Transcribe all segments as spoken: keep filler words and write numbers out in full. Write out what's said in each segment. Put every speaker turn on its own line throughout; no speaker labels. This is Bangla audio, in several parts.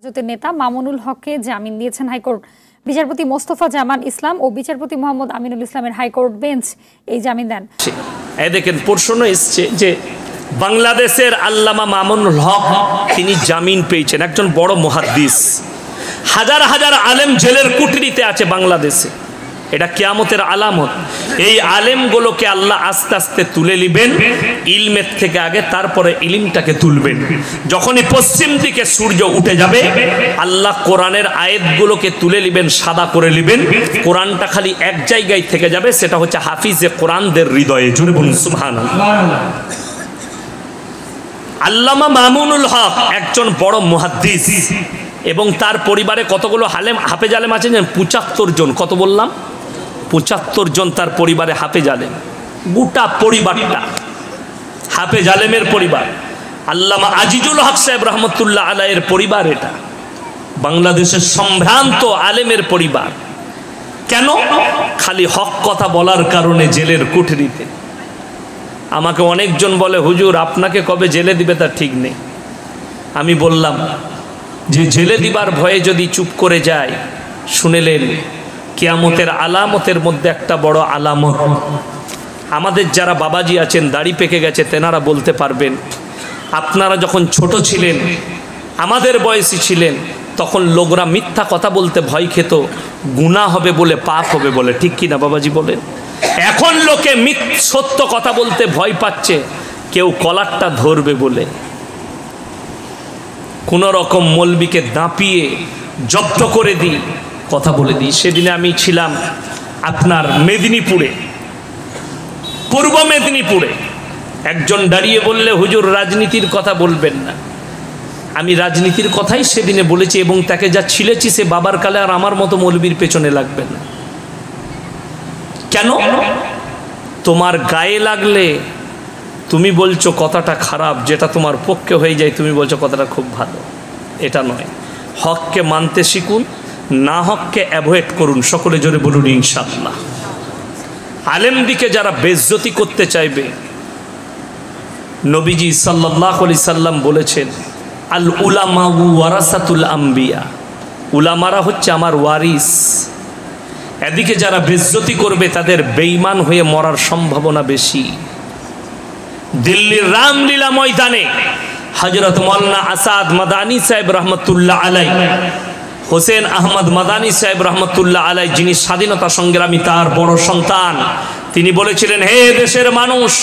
হেফাজতের নেতা মামুনুল হককে জামিন দিয়েছেন হাইকোর্ট। বিচারপতি মোস্তফা জামান ইসলাম ও বিচারপতি মোহাম্মদ আমিনুল ইসলামের হাইকোর্ট বেঞ্চ এই জামিন দেন।
এই দেখেন প্রশ্ন এসছে যে বাংলাদেশের আল্লামা মামুনুল হক তিনি জামিন পেয়েছেন, একজন বড় মুহাদ্দিস, হাজার হাজার আলেম জেলের কুঠরিতে আছে বাংলাদেশে। এটা কিয়ামতের আলামত। এই আলেমগুলোকে আল্লাহ আস্তে আস্তে তুলে নেবেন ইলমের থেকে আগে, তারপরে ইলমটাকে তুলবেন। যখনই পশ্চিম দিকে সূর্য উঠে যাবে আল্লাহ কোরআনের আয়াতগুলোকে তুলে নেবেন, সাদা করে নেবেন। কোরআনটা খালি এক জায়গায় থেকে যাবে, সেটা হচ্ছে হাফিজে কোরআনদের হৃদয়ে। জোরে বলুন সুবহানাল্লাহ। আল্লামা মামুনুল হক একজন বড় মুহাদ্দিস এবং তার পরিবারে কতগুলো হালেম হাফেজ আলেম আছেন? পঁচাত্তর জন। কত বললাম? পঁচাত্তর জন তার পরিবারে হাফেজ আলেম। গোটা পরিবারটা হাফেজ আলেমের পরিবার। আল্লামা আজিজুল হক সাহেব রহমতুল্লাহ আলাইয়ের পরিবার। এটা বাংলাদেশের সম্ভ্রান্ত আলেমের পরিবার। কেন? খালি হক কথা বলার কারণে জেলের কুঠরিতে। আমাকে অনেকজন বলে, হুজুর আপনাকে কবে জেলে দিবে তার ঠিক নেই। আমি বললাম যে জেলে দিবার ভয়ে যদি চুপ করে যায়, শুনেলেন কিয়ামতের আলামতের মধ্যে একটা বড় আলামত। আমাদের যারা বাবাজি আছেন, দাড়ি পেকে গেছে, তেনারা বলতে পারবেন, আপনারা যখন ছোট ছিলেন, আমাদের বয়সী ছিলেন, তখন লোকরা মিথ্যা কথা বলতে ভয় খেত, গুনাহ হবে বলে, পাপ হবে বলে। ঠিক কি না বাবাজি বলেন? এখন লোকে সত্য কথা বলতে ভয় পাচ্ছে, কেউ কলারটা ধরবে বলে। কোন রকম মৌলবীকে দাপিয়ে জব্দ করে দিই, কথা বলে দিই। সেদিনে আমি ছিলাম আপনার মেদিনীপুরে, পূর্ব মেদিনীপুরে। একজন দাঁড়িয়ে বললে, হুজুর রাজনীতির কথা বলবেন না। আমি রাজনীতির কথাই সেদিনে বলেছি এবং তাকে যা ছিলেছি সে বাবার কালে আর আমার মতো মৌলবীর পেছনে লাগবে না। কেন? তোমার গায়ে লাগলে তুমি বলছো কথাটা খারাপ, যেটা তোমার পক্ষে হয়ে যায় তুমি বলছো কথাটা খুব ভালো। এটা নয়। হককে মানতে শিখুন, না হককে অ্যাভয়েড করুন। সকলে জোরে বলুন ইনশাআল্লাহ। আলেমদিকে যারা বেইজ্জতি করতে চাইবে, নবীজি সাল্লাল্লাহু আলাইহি সাল্লাম বলেছেন, আল উলামা ওয়ারাসাতুল আম্বিয়া, উলামারা হচ্ছে আমার ওয়ারিস। এদিকে যারা বেইজ্জতি করবে তাদের বেঈমান হয়ে মরার সম্ভাবনা বেশি। দিল্লির রামলীলা ময়দানে হযরত মাওলানা আসাদ মাদানী সাহেব রহমতুল্লাহ আলাই, হোসেন আহমদ মাদানী সাহেব রহমতুল্লাহ আলাই, যিনি স্বাধীনতা সংগ্রামী, তার বড় সন্তান, তিনি বলেছিলেন, হে দেশের মানুষ,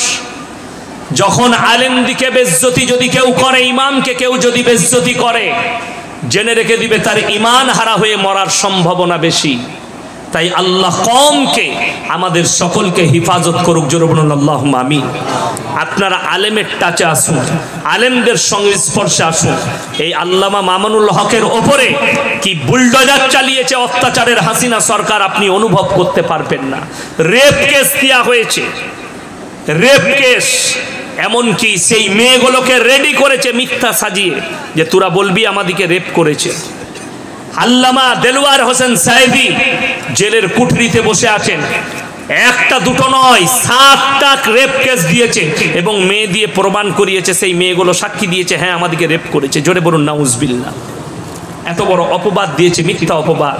যখন আলেমদিকে বেইজ্জতি যদি কেউ করে, ইমামকে কেউ যদি বেইজ্জতি করে, জেনে রেখে দিবে তার ঈমান হারা হয়ে মরার সম্ভাবনা বেশি। তাই আল্লাহ কওমকে, আমাদের সকলকে হেফাজত করুক। জোরে বলুন আল্লাহুম্মা আমিন। আপনারা আলেমের টাচে আসুন, আলেমদের সংস্পর্শে আসুন। এই আল্লামা মামুনুল হকের ওপরে কি বুলডোজার চালিয়েছে অত্যাচারের হাসিনা সরকার, আপনি অনুভব করতে পারবেন না। রেপ কেস দেওয়া হয়েছে, রেপ কেস। এমনকি সেই মেয়েগুলোকে রেডি করেছে মিথ্যা সাজিয়ে, যে তোরা বলবি আমাদেরকে রেপ করেছে। আল্লামা দেলওয়ার হোসেন সাহেবী জেলের কুঠরিতে বসে আছেন। একটা দুটো নয়, সাতটা রেপ কেস দিয়েছে এবং মেয়ে দিয়ে প্রমাণ করিয়েছে। সেই মেয়েগুলো সাক্ষী দিয়েছে, হ্যাঁ আমাদেরকে রেপ করেছে। জোরে বলুন নাউজুবিল্লাহ। এত বড় অপবাদ দিয়েছে, মিথ্যা অপবাদ।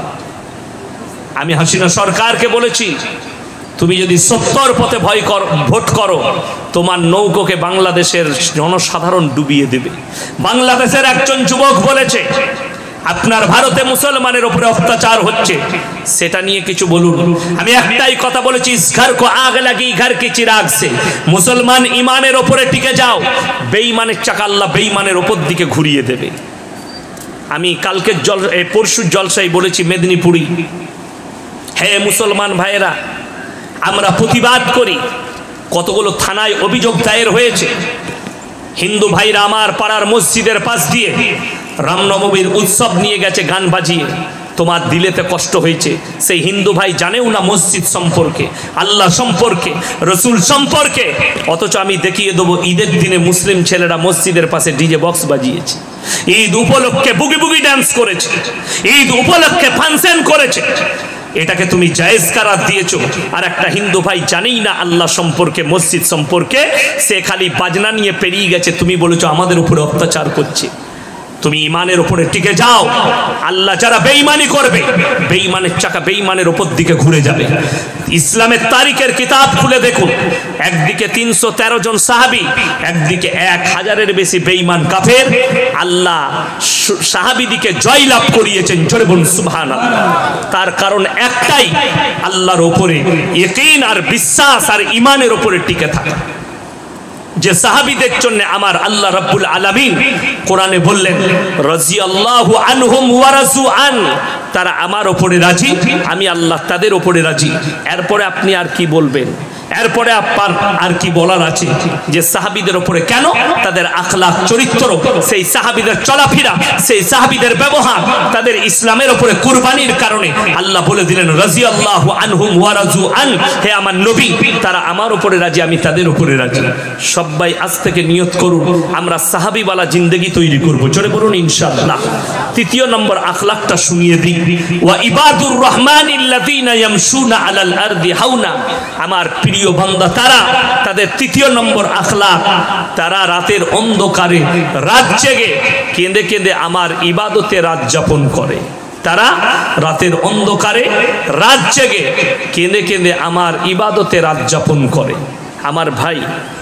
আমি হাসিনা সরকারকে বলেছি, তুমি যদি সত্যর পথে ভয় কর ভোট করো, তোমার নৌকোকে বাংলাদেশের জনসাধারণ ডুবিয়ে দেবে। বাংলাদেশের একজন যুবক বলেছে, আপনার ভারতে মুসলমানের উপরে অত্যাচার হচ্ছে, সেটা নিয়ে কিছু বলুন। আমি একটাই কথা বলেছি, ইস ঘর কো আগ লাগি ঘর কি চিরাগ সে। মুসলমান ইমানের উপরে টিকে যাও, বেঈমানের চাকা আল্লাহ বেঈমানের উপর দিকে ঘুরিয়ে দেবে। আমি কালকে জল পরশু জলসায় বলেছি মেদিনীপুরি, হে মুসলমান ভাইয়েরা, আমরা প্রতিবাদ করি। কতগুলো থানায় অভিযোগ দায়ের হয়েছে। হিন্দু ভাইরা আমার পাড়ার মসজিদের পাশ দিয়ে রামনবমীর উৎসব নিয়ে গেছে গান বাজিয়ে। তোমার দিলেতে কষ্ট হয়েছে। সেই হিন্দু ভাই জানেও না মসজিদ সম্পর্কে, আল্লাহ সম্পর্কে, রসুল সম্পর্কে। অথচ আমি দেখিয়ে দেবো, ঈদের দিনে মুসলিম ছেলেরা মসজিদের পাশে ডিজে বক্স বাজিয়েছে, ঈদ উপলক্ষে বুগি বুগি ডান্স করেছে, ঈদ উপলক্ষে ফাংশন করেছে। এটাকে তুমি জায়েজ করার দিয়েছো। আর একটা হিন্দু ভাই জানেই না আল্লাহ সম্পর্কে, মসজিদ সম্পর্কে, সে খালি বাজনা নিয়ে পেরিয়ে গেছে। তুমি বলেছো আমাদের উপরে অত্যাচার করছে। তুমি ইমানের উপরে টিকে যাও। আল্লাহ যারা বেঈমানি করবে, বেঈমানের চাকা বেঈমানের উপর দিকে ঘুরে যাবে। ইসলামের তারিখের কিতাব খুলে দেখুন, একদিকে তিনশো তেরো জন সাহাবী, একদিকে এক হাজারের বেশি বেঈমান কাফের। আল্লাহ সাহাবীদিকে জয়লাভ করিয়েছেন, জোরে বলুন সুবহানাল্লাহ। তার কারণ একটাই, আল্লাহর উপরে ইয়াকিন আর বিশ্বাস আর ইমানের উপরে টিকে থাকা। যে সাহাবীদের জন্য আমার আল্লাহ রাব্বুল আলামিন কোরআনে বললেন, রাজিয়াল্লাহু আনহুম ওয়া রাজু আন, তারা আমার উপরে রাজি, আমি আল্লাহ তাদের উপরে রাজি। এরপরে আপনি আর কি বলবেন? এরপরে আপনার আর কি বলার আছে? যে সাহাবীদের উপরে কেন? তাদের আখলাক, চরিত্র, সেই সাহাবীদের চলাফেরা, সেই সাহাবীদের ব্যবহার, তাদের ইসলামের উপরে কুরবানির কারণে আল্লাহ বলে দিলেন, রাজিয়াল্লাহু আনহুম ওয়া রাজু আন, হে আমার নবী, তারা আমার উপরে রাজি, আমি তাদের উপরে রাজি। সবাই আজ থেকে নিয়ত করুন, আমরা সাহাবীওয়ালা জিন্দেগি তৈরি করব, জোরে বলুন ইনশাআল্লাহ। তৃতীয় নম্বর আখলাকটা শুনিয়ে দিই, ওয়া ইবাদুর রহমানিল্লাযীনা ইয়ামশুনা আলাল আরদি হাওনা, আমার প্রিয় বান্দা তারা, তাদের তৃতীয় নম্বর আখলাক, তারা রাতের অন্ধকারে রাত জেগে কেঁদে কেঁদে আমার ইবাদতে রাত যাপন করে। তারা রাতের অন্ধকারে রাত জেগে কেঁদে কেঁদে আমার ইবাদতে রাত যাপন করে। আমার ভাই,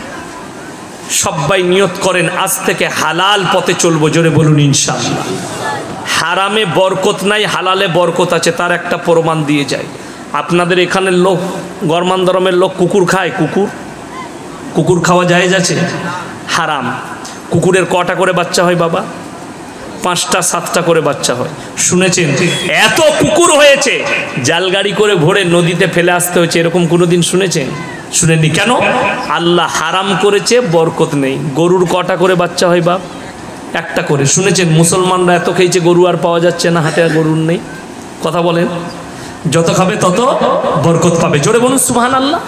সবাই নিয়ত করেন আজ থেকে হালাল পথে চলবো, জোরে বলুন ইনশাআল্লাহ। হারামে বরকত নাই, হালালে বরকত আছে, তার একটা প্রমাণ দিয়ে যায়। আপনাদের এখানের লোক, গরমান্দরমের লোক কুকুর খায়, কুকুর কুকুর খাওয়া জায়েজ আছে? হারাম। কুকুরের কটা করে বাচ্চা হয় বাবা? পাঁচটা সাতটা করে বাচ্চা হয়। শুনেছেন এত কুকুর হয়েছে জালগাড়ি করে ভরে নদীতে ফেলে আসতে হয়েছে, এরকম কোনোদিন শুনেছেন? শুনেননি। কেন? আল্লাহ হারাম করেছে, বরকত নেই। গরুর কটা করে বাচ্চা হয় বাপ? একটা করে। শুনেছেন মুসলমানরা এত খেয়েছে, গরু আর পাওয়া যাচ্ছে না, হাটে গরুর নেই। কথা বলেন, যত খাবে তত বরকত পাবে, জোরে বলুন সুবহানাল্লাহ।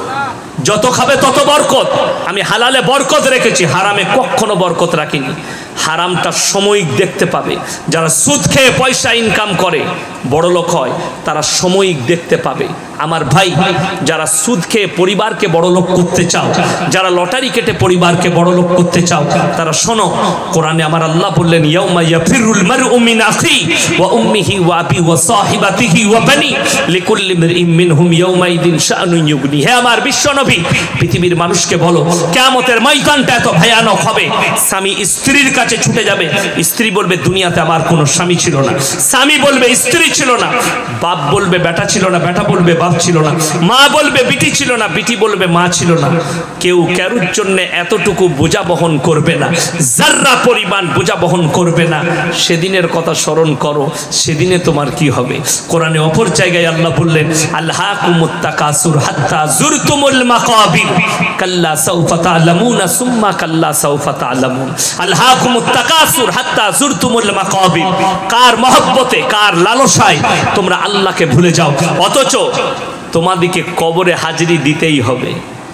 যত খাবে তত বরকত। আমি হালালে বরকত রেখেছি, হারামে কখনো বরকত রাখিনি। হারামটা সাময়িক দেখতে পাবে। যারা সুদ খেয়ে পয়সা ইনকাম করে বড় লোক হয়, তারা সাময়িক দেখতে পাবে। আমার ভাই, যারা সুদ খেয়ে পরিবারকে বড় লোক করতে চাও, যারা লটারি কেটে পরিবারকে বড় লোক করতে চাও, তারা শোনো, কোরআনে আমার আল্লাহ বললেন, ইয়াউমা ইয়াফিরুল মারউ মিন আখি ওয়া উম্মিহি ওয়া আবি ওয়া সাহিবাতিহি ওয়া বানি লিকুল্লি মারইন মিনহুম ইয়াউমাইদিন শাআনুন ইউগনি। হে আমার বিশ্বনবী, পৃথিবীর মানুষকে বলো, কিয়ামতের ময়দানটা এত ভয়ানক হবে, স্বামী স্ত্রীর কাছে ছুটে যাবে, স্ত্রী বলবে দুনিয়াতে আমার কোনো স্বামী ছিল না, স্বামী বলবে স্ত্রী ছিল না, বাপ বলবে বেটা ছিল না, বেটা বলবে বাপ ছিল না, মা বলবে বিটি ছিল না, বিটি বলবে মা ছিল না। কেউ কারুর জন্য এতটুকু বোঝা বহন করবে না, যাররা পরিমাণ বোঝা বহন করবে না। সেদিনের কথা স্মরণ করো, সেদিনে তোমার কি হবে? কোরআনে অপর জায়গায় আল্লাহ বললেন, আলহাকুমুত তাকাসুর হাত্তা যুরতুমুল মাকাবির কাল্লা সাউফা তা'লামুনা সুম্মা কাল্লা সাউফা তা'লামুন। আলহাকুমুত তাকাসুর হাত্তা যুরতুমুল মাকাবির। কার মহব্বতে, কার লালসায় তোমরা আল্লাহকে ভুলে যাও, অথচ তোমাদেরকে কবরে হাজিরি দিতেই হবে।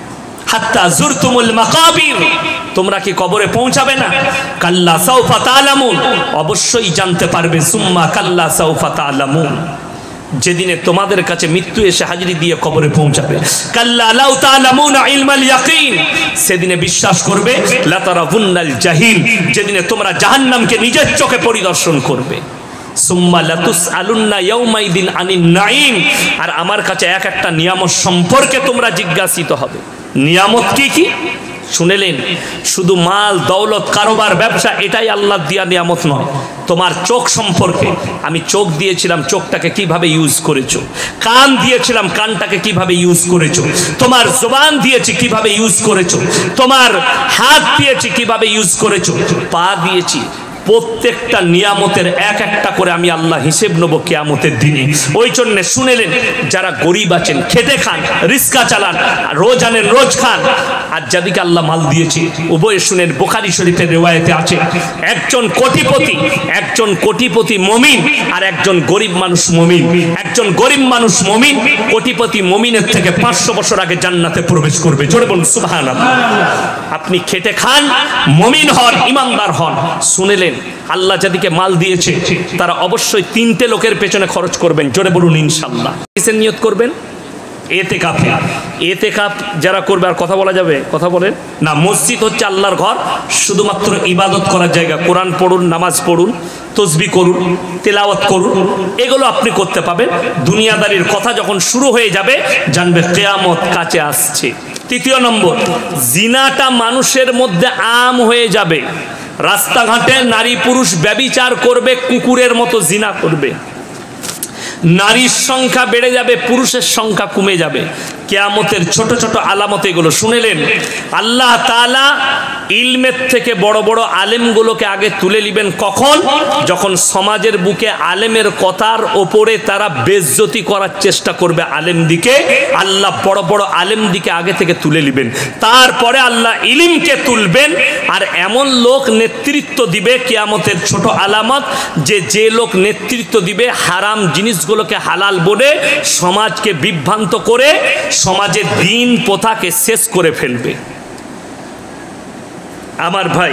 হাত্তা যুরতুমুল মাকাবির, তোমরা কি কবরে পৌঁছাবে না? কাল্লা সাউফা তা'লামুন, অবশ্যই জানতে পারবে। সুম্মা কাল্লা সাউফা তা'লামুন, যেদিনে তোমাদের কাছে মৃত্যু এসে হাজিরি দিয়ে কবরে পৌঁছাবে। কাল্লা লাউ তা'লামুনা ইলমাল ইয়াকিন, সেদিনে বিশ্বাস করবে। লা তারাবুন্নাল জাহিম, যেদিনে তোমরা জাহান্নামকে নিজের চোখে পরিদর্শন করবে। সুম্মা লাতুসআলুন্না ইয়াউমাইদিন আনিন নাঈম, আর আমার কাছে এক একটা নিয়ামত সম্পর্কে তোমরা জিজ্ঞাসিত হবে। নিয়ামত কি কি শুনেলেন? শুধু মাল দৌলত, কারোবার, ব্যবসা, এটাই আল্লাহ দিয়া নিয়ামত নয়। তোমার চোখ সম্পর্কে, আমি চোখ দিয়েছিলাম, চোখটাকে কিভাবে ইউজ করেছো। কান দিয়েছিলাম, কানটাকে কিভাবে ইউজ করেছো। তোমার জবান দিয়েছি, কিভাবে ইউজ করেছো। তোমার হাত দিয়েছি, কিভাবে ইউজ করেছো। পা দিয়েছি। প্রত্যেকটা নিয়ামতের এক একটা করে আমি আল্লাহ হিসেব নেব কিয়ামতের দিনে। ওই জন্য শুনেলেন, যারা গরিব আছেন, খেটে খান, রিস্কা চালান, রোজ আনেন রোজ খান, আর যাদেরকে আল্লাহ মাল দিয়েছে, উভয় শুনেন, বুখারী শরীফের রিওয়ায়াতে আছে, একজন কোটিপতি, একজন কোটিপতি মুমিন, আর একজন গরিব মানুষ মুমিন। একজন গরিব মানুষ মুমিন কোটিপতি মুমিনের থেকে পাঁচশো বছর আগে জান্নাতে প্রবেশ করবে। জোরে বলুন সুবহানাল্লাহ। আপনি খেটে খান, মুমিন হন, ইমানদার হন। শুনেলেন, আল্লাহ যাদেরকে মাল দিয়েছে তারা অবশ্যই তিনটে লোকের পেছনে খরচ করবেন। জোরে বলুন ইনশাআল্লাহ। কিসের নিয়ত করবেন? এতেকাফে। এতেকাফ যারা করবে, আর কথা বলা যাবে? কথা বলেন না। মসজিদ হচ্ছে আল্লাহর ঘর, শুধুমাত্র ইবাদত করার জায়গা। কোরআন পড়ুন, নামাজ পড়ুন, তসবি করুন, তেলাওয়াত করুন, এগুলো আপনি করতে পাবেন। দুনিয়াদারির কথা যখন শুরু হয়ে যাবে, জানবে কিয়ামত কাছে আসছে। তৃতীয় নম্বর, জিনাটা মানুষের মধ্যে আম হয়ে যাবে। রাস্তাঘাটে নারী পুরুষ ব্যভিচার করবে, কুকুরের মতো জিনা করবে। নারীর সংখ্যা বেড়ে যাবে, পুরুষের সংখ্যা কমে যাবে। কিয়ামতের ছোট ছোট আলামত এগুলো শুনেলেন। আল্লাহ তাআলা ইলমের থেকে বড় বড় আলেমগুলোকে আগে তুলে নেবেন। কখন? যখন সমাজের বুকে আলেমের কথার ওপরে তারা বেজ্জতি করার চেষ্টা করবে আলেম দিকে, আল্লাহ বড় বড় আলেম দিকে আগে থেকে তুলে নেবেন। তারপরে আল্লাহ ইলমকে তুলবেন, আর এমন লোক নেতৃত্ব দিবে। কিয়ামতের ছোট আলামত, যে যে লোক নেতৃত্ব দিবে হারাম জিনিসগুলোকে হালাল বলে সমাজকে বিভ্রান্ত করে সমাজের দিন প্রথাকে শেষ করে ফেলবে। আমার ভাই,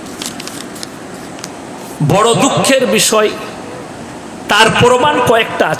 বড় দুঃখের বিষয়, তার প্রমাণ কয়েকটা আছে।